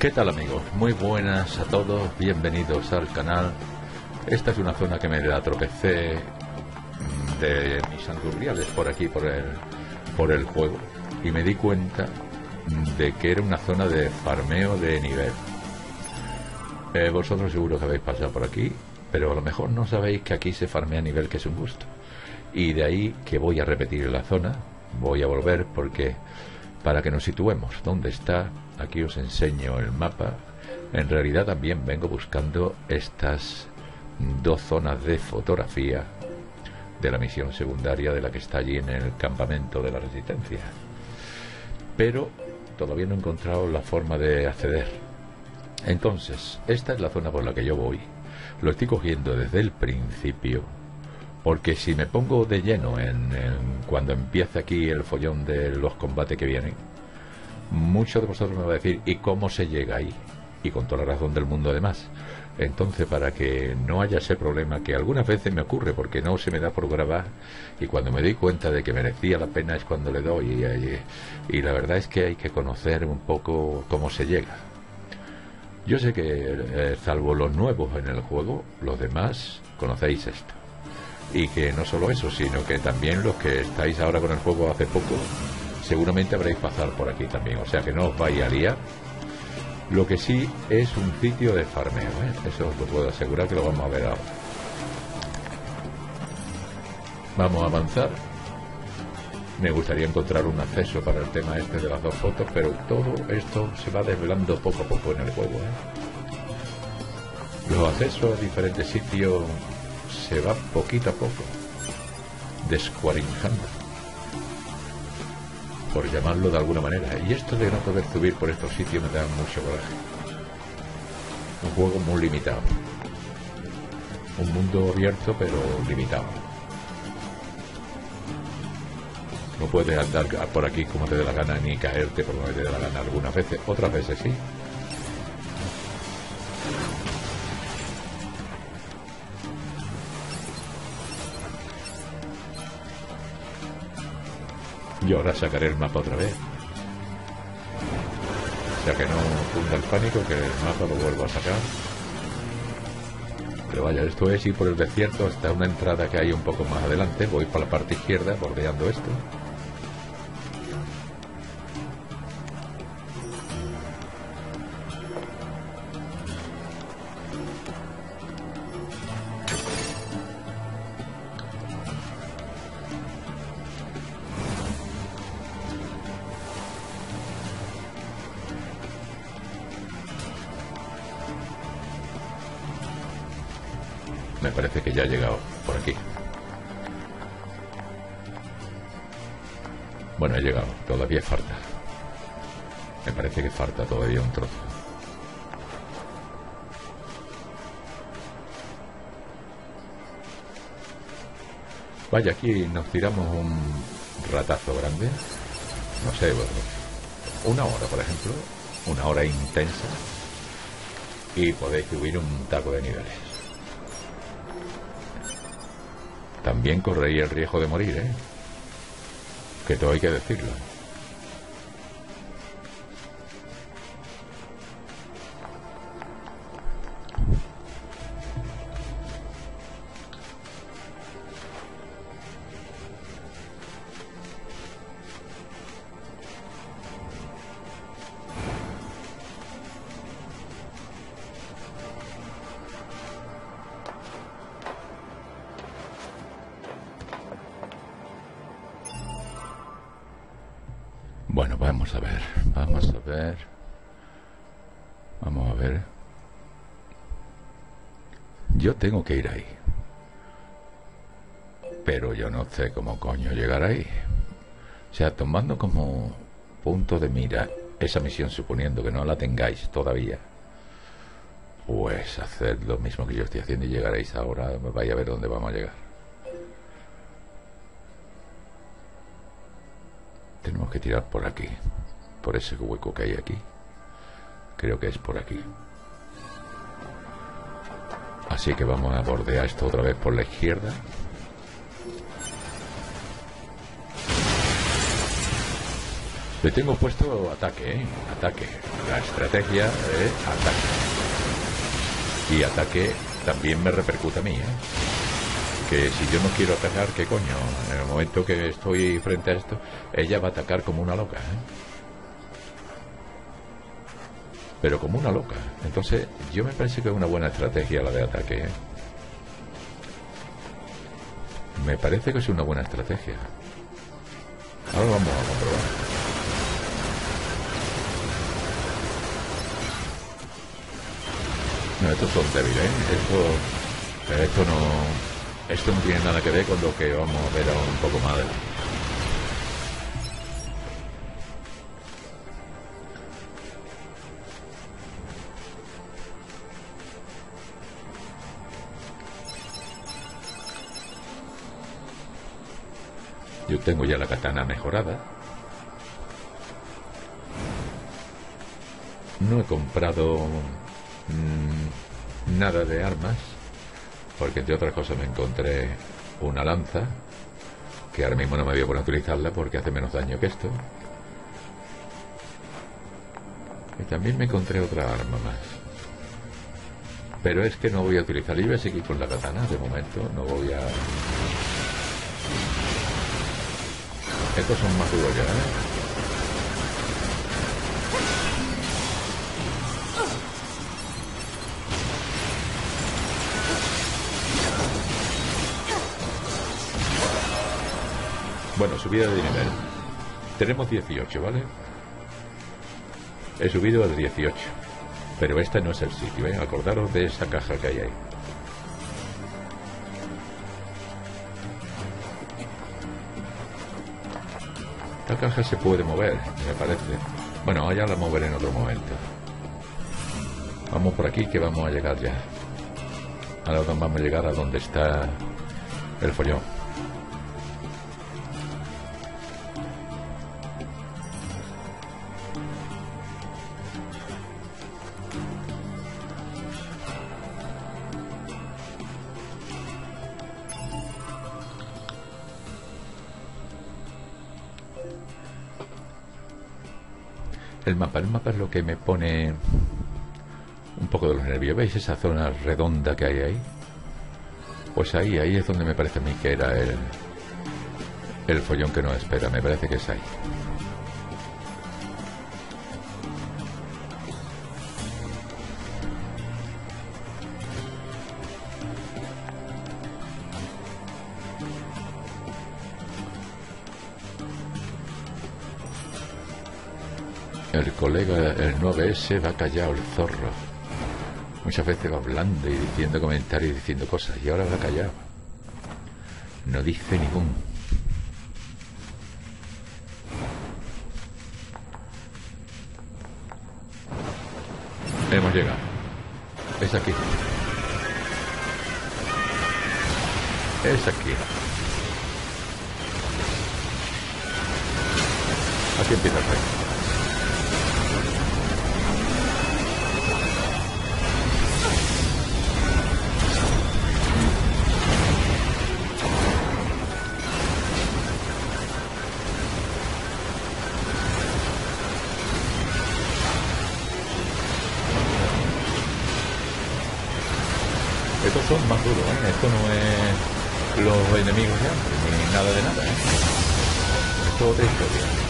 ¿Qué tal, amigos? Muy buenas a todos, bienvenidos al canal. Esta es una zona que me la tropecé de mis andurriales por aquí, por el juego, y me di cuenta de que era una zona de farmeo de nivel. Vosotros seguro que habéis pasado por aquí, pero a lo mejor no sabéis que aquí se farmea a nivel, que es un gusto. Y de ahí que voy a repetir la zona, voy a volver porque para que nos situemos dónde está. Aquí os enseño el mapa. En realidad también vengo buscando estas dos zonas de fotografía de la misión secundaria de la que está allí en el campamento de la Resistencia, pero todavía no he encontrado la forma de acceder. Entonces, esta es la zona por la que yo voy. Lo estoy cogiendo desde el principio, porque si me pongo de lleno cuando empiece aquí el follón de los combates que vienen, muchos de vosotros me van a decir, ¿y cómo se llega ahí? Y con toda la razón del mundo, además. Entonces, para que no haya ese problema que algunas veces me ocurre porque no se me da por grabar, y cuando me doy cuenta de que merecía la pena es cuando le doy, y la verdad es que hay que conocer un poco cómo se llega. Yo sé que salvo los nuevos en el juego, los demás conocéis esto, y que no solo eso, sino que también los que estáis ahora con el juego hace poco seguramente habréis pasado por aquí también, o sea que no os vais a liar. Lo que sí es un sitio de farmeo, eso os lo puedo asegurar, que lo vamos a ver ahora. Vamos a avanzar. Me gustaría encontrar un acceso para el tema este de las dos fotos, pero todo esto se va desvelando poco a poco en el juego, Los accesos a diferentes sitios se van poquito a poco descuarinjando, por llamarlo de alguna manera, y esto de no poder subir por estos sitios me da mucho coraje. Un juego muy limitado, un mundo abierto pero limitado. No puedes andar por aquí como te dé la gana, ni caerte por donde te dé la gana. Algunas veces, otras veces sí. Y ahora sacaré el mapa otra vez. O sea que no funda el pánico, que el mapa lo vuelvo a sacar. Pero vaya, esto es ir por el desierto hasta una entrada que hay un poco más adelante. Voy para la parte izquierda, bordeando esto. Me parece que ya he llegado por aquí. Bueno, he llegado, todavía falta. Me parece que falta todavía un trozo. Vaya, aquí nos tiramos un ratazo grande. No sé, una hora, por ejemplo. Una hora intensa. Y podéis subir un taco de niveles. También corréis el riesgo de morir, que todo hay que decirlo. Bueno, vamos a ver. Yo tengo que ir ahí, pero yo no sé cómo coño llegar ahí. O sea, tomando como punto de mira esa misión, suponiendo que no la tengáis todavía, pues haced lo mismo que yo estoy haciendo y llegaréis ahora. Vais a ver dónde vamos a llegar. Tenemos que tirar por aquí, por ese hueco que hay aquí. Creo que es por aquí. Así que vamos a bordear esto otra vez por la izquierda. Le tengo puesto ataque, ¿eh? Ataque. La estrategia es ataque. Y ataque también me repercute a mí, ¿eh? Que si yo no quiero atacar, ¿qué coño? En el momento que estoy frente a esto, ella va a atacar como una loca, ¿eh? Pero como una loca. Entonces, yo me parece que es una buena estrategia la de ataque, ¿eh? Me parece que es una buena estrategia. Ahora vamos a comprobar. No, estos son débiles, ¿eh? Esto no tiene nada que ver con lo que vamos a ver ahora un poco más adelante. Yo tengo ya la katana mejorada. No he comprado nada de armas, porque entre otras cosas me encontré una lanza, que ahora mismo no me voy a poner a utilizarla porque hace menos daño que esto. Y también me encontré otra arma más. Pero es que no voy a utilizar. Yo voy a seguir con la katana de momento. No voy a... Estos son más duros ya, ¿eh? Bueno, subida de nivel. Tenemos 18, ¿vale? He subido al 18. Pero este no es el sitio, ¿eh? Acordaros de esa caja que hay ahí. La caja se puede mover, me parece. Bueno, ya la moveré en otro momento. Vamos por aquí que vamos a llegar ya. Ahora vamos a llegar a donde está el follón. El mapa es lo que me pone un poco de los nervios. ¿Veis esa zona redonda que hay ahí? Pues ahí es donde me parece a mí que era el follón que nos espera. Me parece que es ahí. El colega, el 9S, va callado, el zorro. Muchas veces va hablando y diciendo comentarios y diciendo cosas, y ahora va callado. No dice ningún. Hemos llegado. Es aquí. Es aquí. Aquí empieza el rey. Estos son más duros, ¿eh? Esto no es los enemigos de antes, ni nada de nada, ¿eh? Esto es otra historia.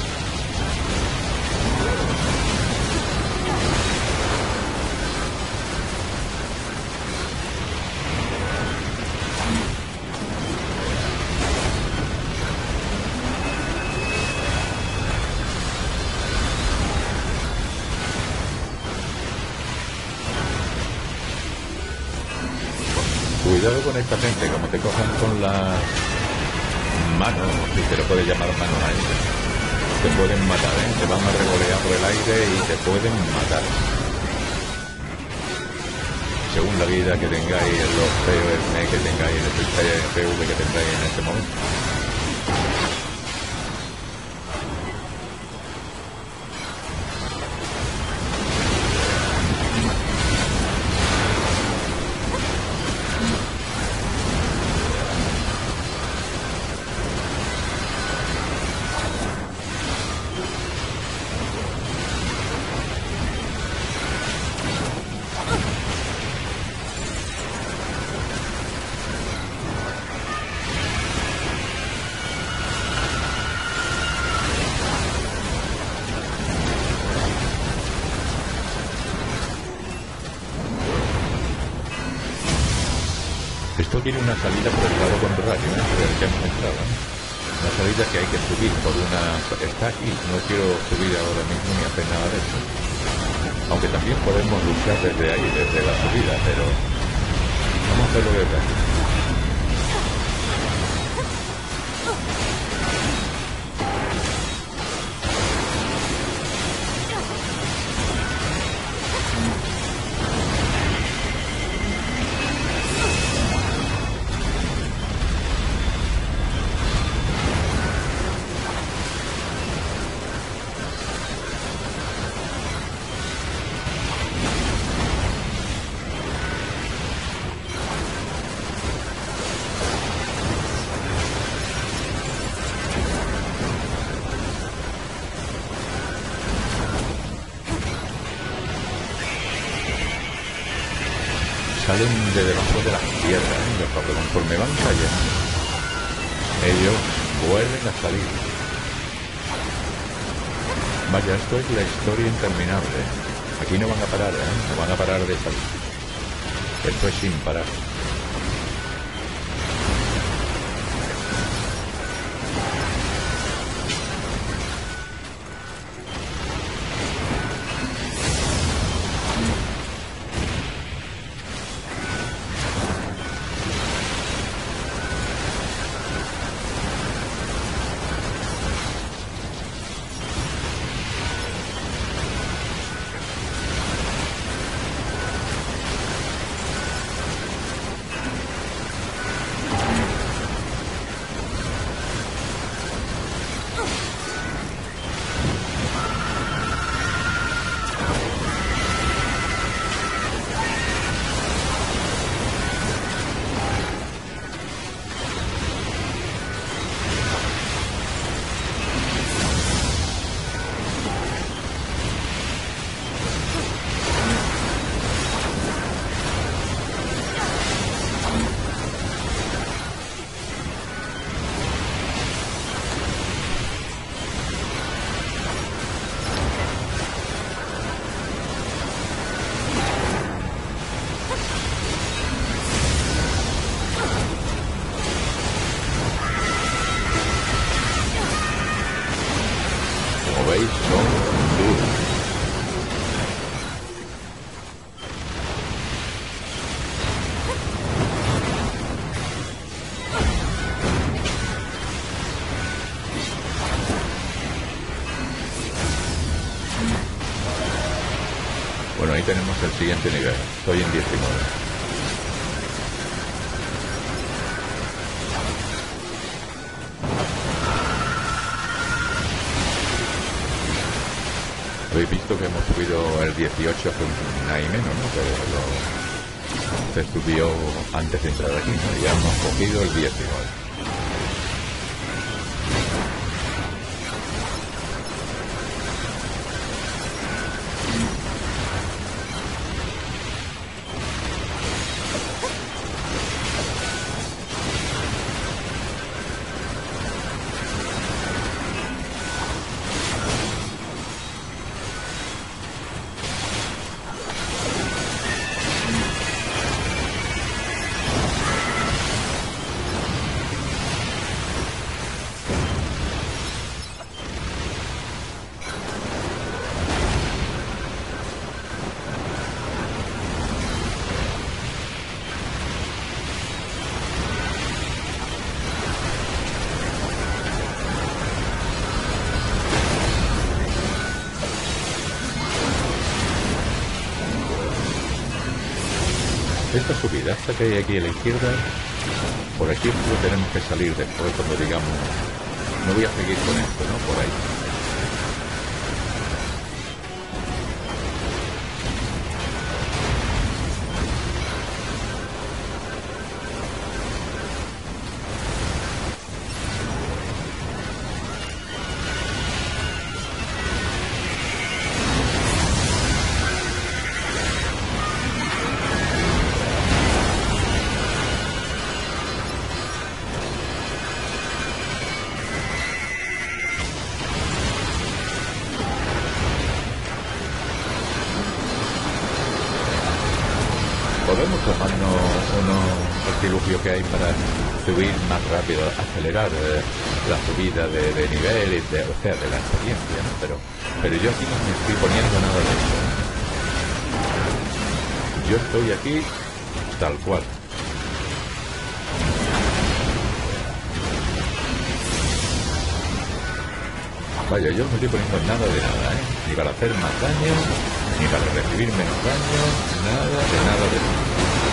Cuidado con esta gente, como te cojan con las manos, si se lo puede llamar manos a ellos, te pueden matar, ¿eh? Te van a revolear por el aire y te pueden matar. Según la vida que tengáis, los PvP que tengáis, el PV que tengáis en este momento. tiene una salida por el lado contrario, ¿eh? Por el que hemos entrado, ¿eh? Una salida que hay que subir por una... Está aquí, no quiero subir ahora mismo ni hacer nada de eso. Aunque también podemos luchar desde ahí, desde la subida, pero vamos a hacerlo desde aquí. Salen de debajo de las piedras, pero conforme van cayendo, ellos vuelven a salir. Vaya, esto es la historia interminable. Aquí no van a parar, no van a parar de salir. Esto es sin parar. Veis, son duros. Bueno, ahí tenemos el siguiente nivel. Estoy en 19. Habéis visto que hemos subido el 18 hace un año menos, ¿no? Pero se subió antes de entrar aquí, ¿no? Ya hemos cogido el 19. Esta subida, esta que hay aquí a la izquierda, por aquí lo tenemos que salir después cuando digamos, no voy a seguir con esto, ¿no? Por ahí. podemos tomarnos unos artilugios que hay para subir más rápido, acelerar la subida de nivel, o sea, de la experiencia, ¿no? Pero yo aquí no me estoy poniendo nada de esto, ¿no? Yo estoy aquí tal cual. Vaya, yo no me estoy poniendo nada de nada, ¿eh? Ni para hacer más daño, ni para recibir menos daño, nada de nada de nada.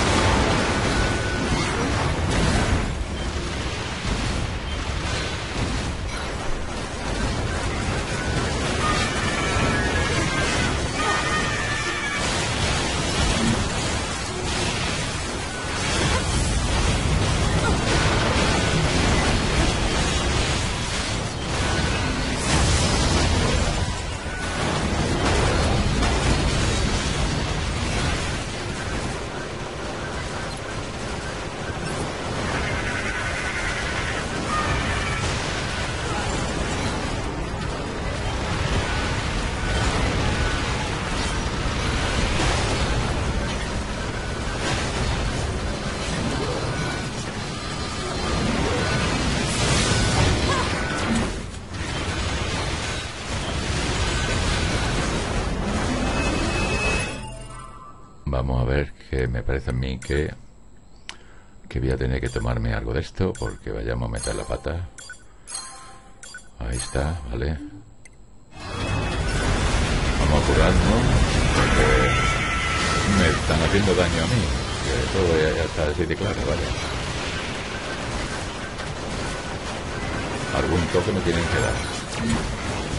Vamos a ver, que me parece a mí que voy a tener que tomarme algo de esto, porque vayamos a meter la pata. Ahí está, vale. Vamos a curarnos, porque me están haciendo daño a mí, que todo ya está así de claro, vale. Algún toque me tienen que dar.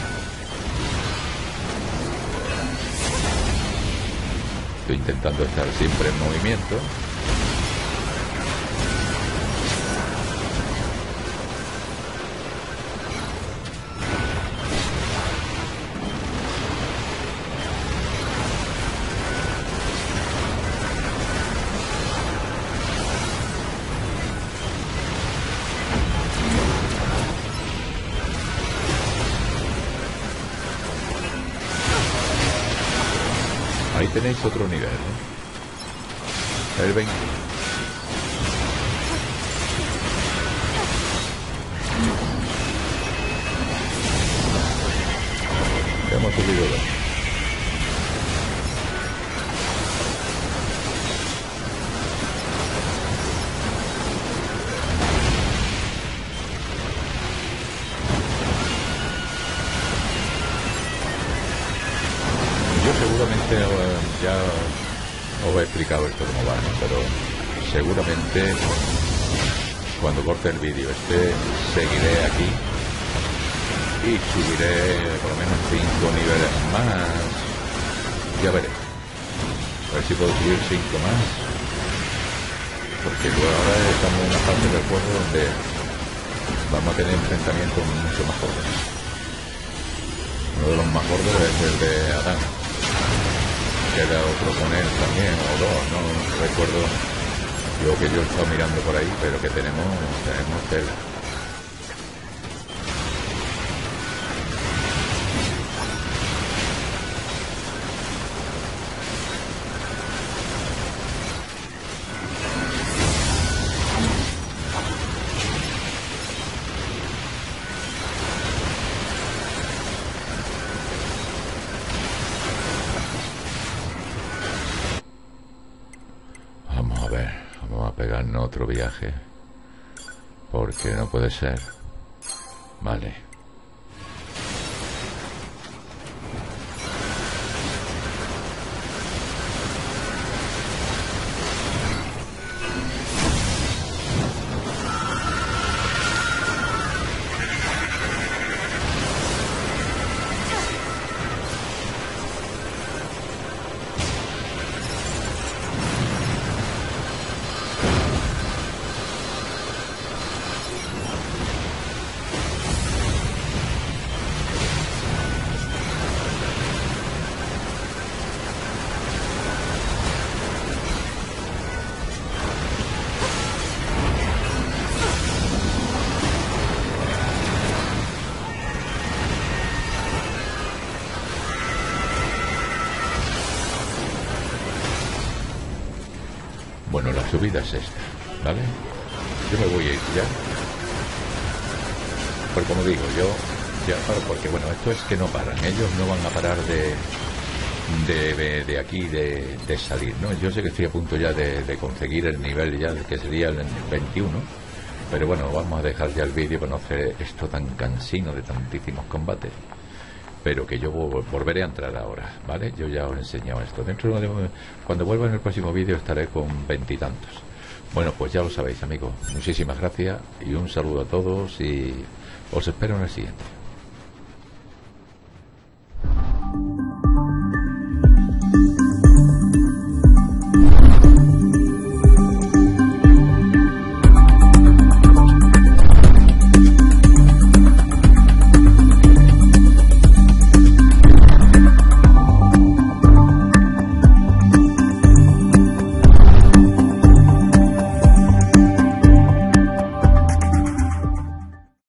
Estoy intentando estar siempre en movimiento. Ahí tenéis otro nivel, ¿no? El 20. Hemos subido dos. Yo seguramente ya os he explicado esto cómo va, ¿no? Pero seguramente cuando corte el vídeo seguiré aquí y subiré por lo menos 5 niveles más. Ya veré. A ver si puedo subir 5 más. Porque luego ahora estamos en una fase del juego donde vamos a tener enfrentamientos mucho más gordos. Uno de los más gordos es el de Adán. Queda otro con él también, o dos, no recuerdo lo que yo he estado mirando por ahí, pero que tenemos tela. Vamos a pegarnos otro viaje, porque no puede ser. Vale. Bueno, la subida es esta, ¿vale? Yo me voy a ir ya. Porque como digo, yo ya paro, porque bueno, esto es que no paran. Ellos no van a parar de aquí, de salir, ¿no? Yo sé que estoy a punto ya de conseguir el nivel ya, que sería el 21. Pero bueno, vamos a dejar ya el vídeo para no hacer esto tan cansino de tantísimos combates. Pero que yo volveré a entrar ahora, ¿vale? Yo ya os he enseñado esto. Cuando vuelva en el próximo vídeo estaré con 20 y tantos. Bueno, pues ya lo sabéis, amigos. Muchísimas gracias y un saludo a todos y os espero en el siguiente.